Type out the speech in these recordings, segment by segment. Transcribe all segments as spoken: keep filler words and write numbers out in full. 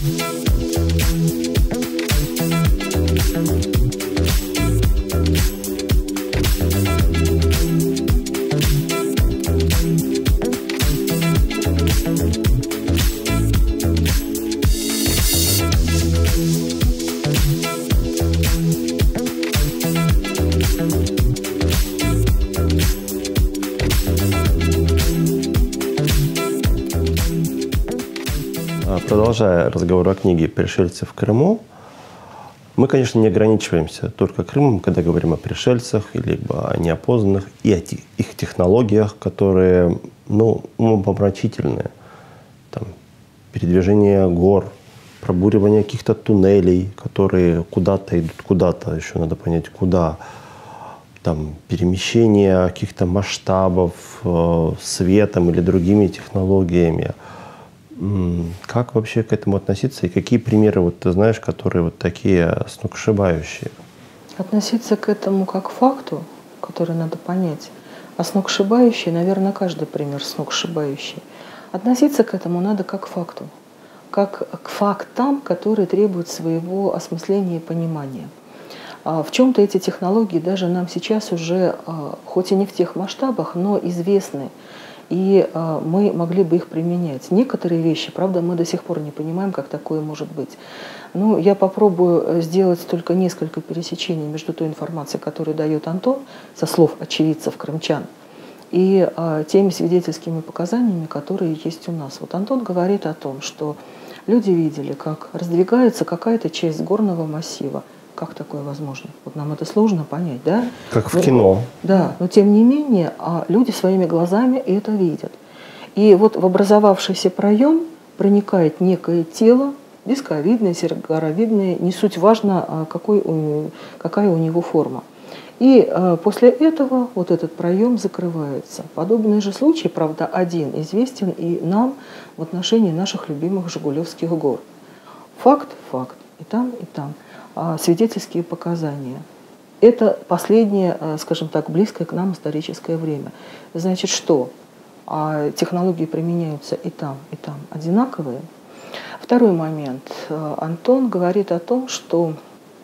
Продолжая разговор о книге «Пришельцы в Крыму», мы, конечно, не ограничиваемся только Крымом, когда говорим о пришельцах, либо о неопознанных, и о их технологиях, которые, ну, умопомрачительные. Там, передвижение гор, пробуривание каких-то туннелей, которые куда-то идут, куда-то, еще надо понять, куда. Там, перемещение каких-то масштабов э, светом или другими технологиями. Как вообще к этому относиться? И какие примеры, вот ты знаешь, которые вот такие сногсшибающие? Относиться к этому как к факту, который надо понять. А сногсшибающий, наверное, каждый пример сногсшибающий. Относиться к этому надо как к факту. Как к фактам, которые требуют своего осмысления и понимания. В чем-то эти технологии даже нам сейчас уже, хоть и не в тех масштабах, но известны. И э, мы могли бы их применять. Некоторые вещи, правда, мы до сих пор не понимаем, как такое может быть. Ну, я попробую сделать только несколько пересечений между той информацией, которую дает Антон, со слов очевидцев крымчан, и э, теми свидетельскими показаниями, которые есть у нас. Вот Антон говорит о том, что люди видели, как раздвигается какая-то часть горного массива. Как такое возможно? Вот нам это сложно понять, да? Как в но, кино. Да, но тем не менее люди своими глазами это видят. И вот в образовавшийся проем проникает некое тело, дисковидное, серогаровидное, не суть важно, какой у, какая у него форма. И после этого вот этот проем закрывается. Подобный же случай, правда, один известен и нам в отношении наших любимых Жигулевских гор. Факт – факт. И там, и там. Свидетельские показания. Это последнее, скажем так, близкое к нам историческое время. Значит, что технологии применяются и там, и там одинаковые. Второй момент. Антон говорит о том, что,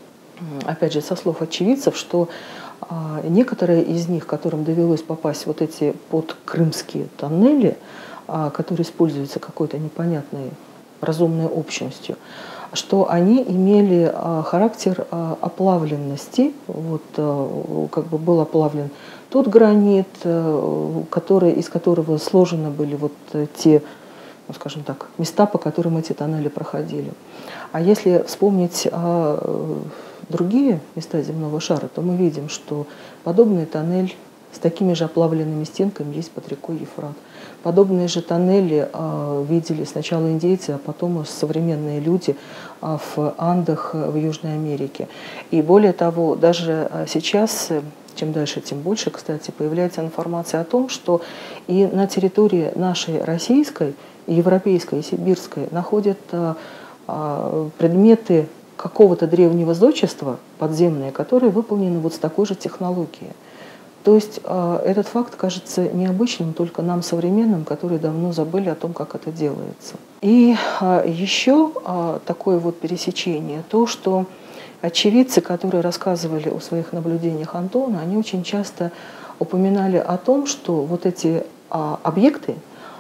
опять же, со слов очевидцев, что некоторые из них, которым довелось попасть вот эти подкрымские тоннели, которые используются какой-то непонятной разумной общностью, что они имели а, характер а, оплавленности. Вот, а, как бы был оплавлен тот гранит, а, который, из которого сложены были вот те, ну, скажем так, места, по которым эти тоннели проходили. А если вспомнить а, другие места земного шара, то мы видим, что подобный тоннель с такими же оплавленными стенками есть под рекой Ефрат. Подобные же тоннели э, видели сначала индейцы, а потом современные люди э, в Андах в Южной Америке. И более того, даже сейчас, чем дальше, тем больше, кстати, появляется информация о том, что и на территории нашей российской, и европейской, и сибирской находят э, э, предметы какого-то древнего зодчества подземные, которые выполнены вот с такой же технологией. То есть э, этот факт кажется необычным только нам, современным, которые давно забыли о том, как это делается. И э, еще э, такое вот пересечение, то, что очевидцы, которые рассказывали о своих наблюдениях Антона, они очень часто упоминали о том, что вот эти э, объекты,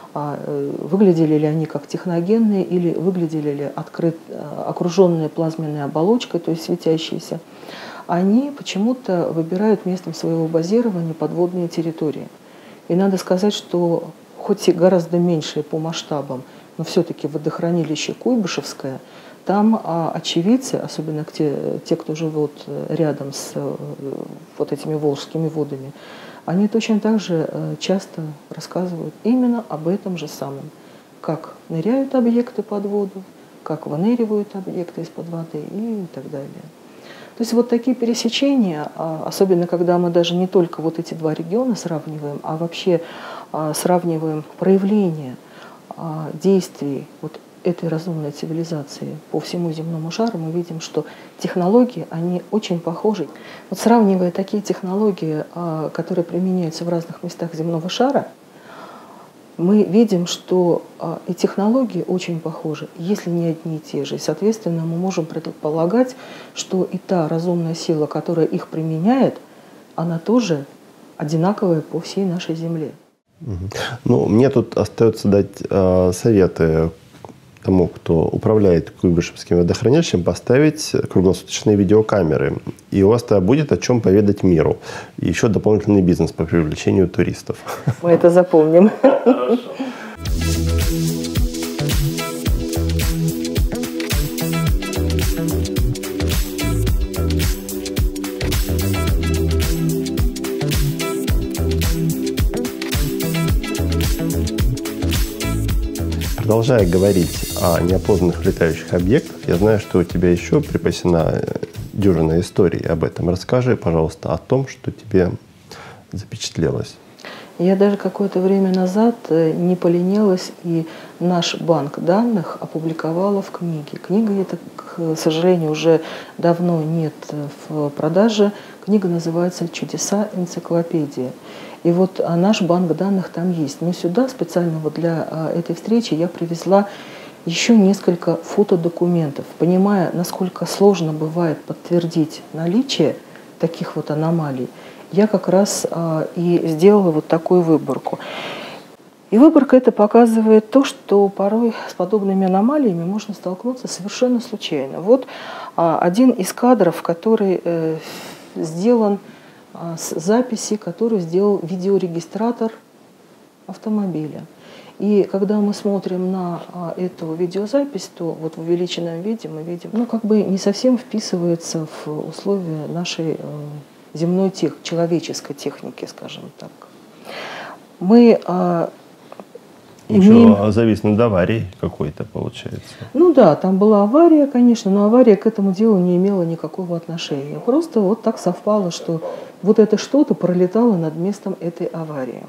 э, выглядели ли они как техногенные или выглядели ли открыт, э, окруженные плазменной оболочкой, то есть светящиеся, они почему-то выбирают местом своего базирования подводные территории. И надо сказать, что хоть и гораздо меньшие по масштабам, но все-таки водохранилище Куйбышевское, там а, очевидцы, особенно те, те, кто живут рядом с вот этими волжскими водами, они точно так же часто рассказывают именно об этом же самом. Как ныряют объекты под воду, как выныривают объекты из-под воды и так далее. То есть вот такие пересечения, особенно когда мы даже не только вот эти два региона сравниваем, а вообще сравниваем проявление действий вот этой разумной цивилизации по всему земному шару, мы видим, что технологии, они очень похожи. Вот сравнивая такие технологии, которые применяются в разных местах земного шара, мы видим, что а, и технологии очень похожи, если не одни и те же. И, соответственно, мы можем предполагать, что и та разумная сила, которая их применяет, она тоже одинаковая по всей нашей Земле. Ну, мне тут остается дать э, советы тому, кто управляет Куйбышевским водохранилищем, поставить круглосуточные видеокамеры. И у вас тогда будет о чем поведать миру. И еще дополнительный бизнес по привлечению туристов. Мы это запомним. Хорошо. Продолжая говорить о неопознанных летающих объектах, я знаю, что у тебя еще припасена дюжина историй об этом. Расскажи, пожалуйста, о том, что тебе запечатлелось. Я даже какое-то время назад не поленилась и наш банк данных опубликовала в книге. Книга эта, к сожалению, уже давно нет в продаже. Книга называется «Чудеса энциклопедии». И вот наш банк данных там есть. Но сюда специально вот для этой встречи я привезла еще несколько фотодокументов, понимая, насколько сложно бывает подтвердить наличие таких вот аномалий. Я как раз а, и сделала вот такую выборку. И выборка это показывает то, что порой с подобными аномалиями можно столкнуться совершенно случайно. Вот а, один из кадров, который э, сделан а, с записи, который сделал видеорегистратор автомобиля. И когда мы смотрим на а, эту видеозапись, то вот в увеличенном виде мы видим, ну как бы не совсем вписывается в условия нашей э, земной тех, человеческой техники, скажем так. Мы а, имеем... Еще завис над аварией какой-то, получается. Ну да, там была авария, конечно, но авария к этому делу не имела никакого отношения. Просто вот так совпало, что вот это что-то пролетало над местом этой аварии.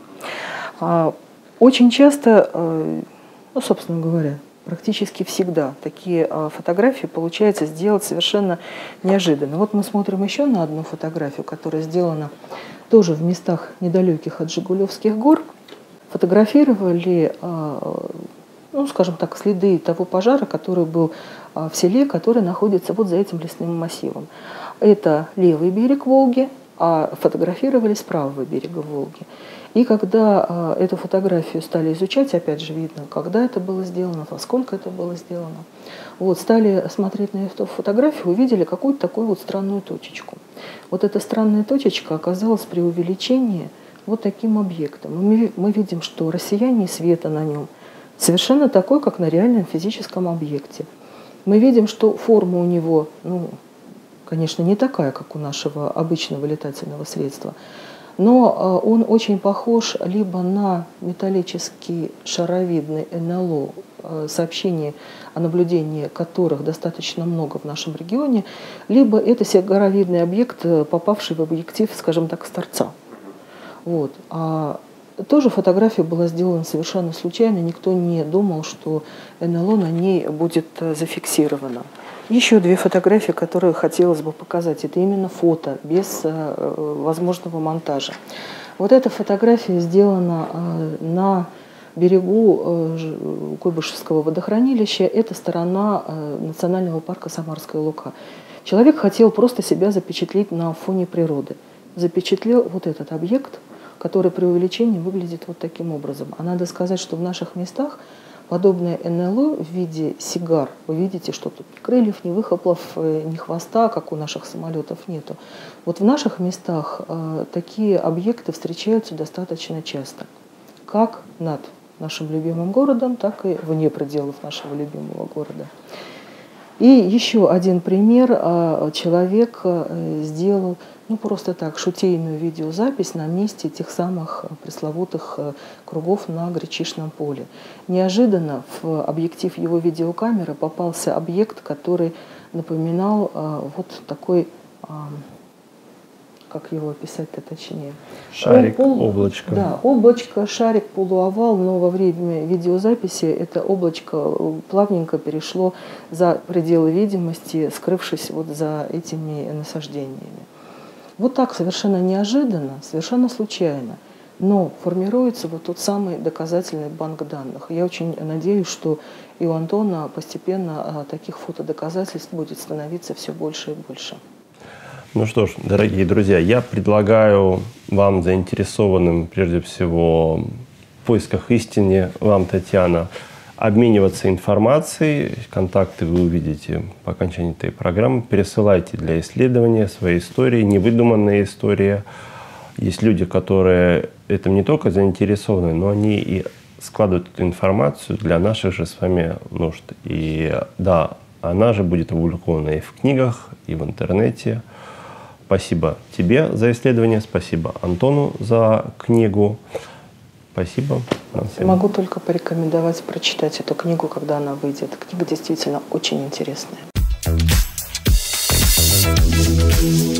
А, очень часто, ну, собственно говоря, практически всегда такие а, фотографии получается сделать совершенно неожиданно. Вот мы смотрим еще на одну фотографию, которая сделана тоже в местах недалеких от Жигулевских гор. Фотографировали, а, ну, скажем так, следы того пожара, который был а, в селе, который находится вот за этим лесным массивом. Это левый берег Волги, а фотографировали с правого берега Волги. И когда а, эту фотографию стали изучать, опять же видно, когда это было сделано, во сколько это было сделано, вот, стали смотреть на эту фотографию, увидели какую-то такую вот странную точечку. Вот эта странная точечка оказалась при увеличении вот таким объектом. Мы, мы видим, что россияние света на нем совершенно такой, как на реальном физическом объекте. Мы видим, что форма у него, ну, конечно, не такая, как у нашего обычного летательного средства, но он очень похож либо на металлический шаровидный эн эл о, сообщения о наблюдении которых достаточно много в нашем регионе, либо это сигаровидный объект, попавший в объектив, скажем так, с торца. Вот. А тоже фотография была сделана совершенно случайно, никто не думал, что эн эл о на ней будет зафиксировано. Еще две фотографии, которые хотелось бы показать. Это именно фото, без э, возможного монтажа. Вот эта фотография сделана э, на берегу э, Куйбышевского водохранилища. Это сторона э, национального парка Самарская Лука. Человек хотел просто себя запечатлеть на фоне природы. Запечатлел вот этот объект, который при увеличении выглядит вот таким образом. А надо сказать, что в наших местах подобное эн эл о в виде сигар, вы видите, что тут ни крыльев, ни выхлопов, ни хвоста, как у наших самолетов, нету. Вот в наших местах э, такие объекты встречаются достаточно часто, как над нашим любимым городом, так и вне пределов нашего любимого города. И еще один пример. Человек сделал, ну просто так, шутейную видеозапись на месте тех самых пресловутых кругов на Гречишном поле. Неожиданно в объектив его видеокамеры попался объект, который напоминал вот такой, как его описать-то точнее? Шарик, Пол, облачко. Да, облачко, шарик, полуовал, но во время видеозаписи это облачко плавненько перешло за пределы видимости, скрывшись вот за этими насаждениями. Вот так совершенно неожиданно, совершенно случайно но формируется вот тот самый доказательный банк данных. Я очень надеюсь, что и у Антона постепенно таких фотодоказательств будет становиться все больше и больше. Ну что ж, дорогие друзья, я предлагаю вам, заинтересованным прежде всего в поисках истины, вам, Татьяна, обмениваться информацией. Контакты вы увидите по окончании этой программы. Пересылайте для исследования свои истории, невыдуманные истории. Есть люди, которые этим не только заинтересованы, но они и складывают эту информацию для наших же с вами нужд. И да, она же будет опубликована и в книгах, и в интернете. Спасибо тебе за исследование, спасибо Антону за книгу. Спасибо. Могу только порекомендовать прочитать эту книгу, когда она выйдет. Книга действительно очень интересная.